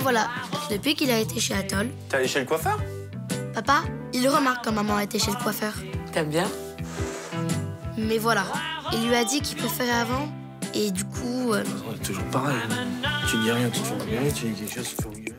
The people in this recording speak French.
voilà, depuis qu'il a été chez Atoll... T'es allé chez le coiffeur? Papa, il remarque quand maman était chez le coiffeur. T'aimes bien? Mais voilà, il lui a dit qu'il préférait avant, et du coup... Toujours pareil. Tu dis rien, tu dis quelque chose, tu fais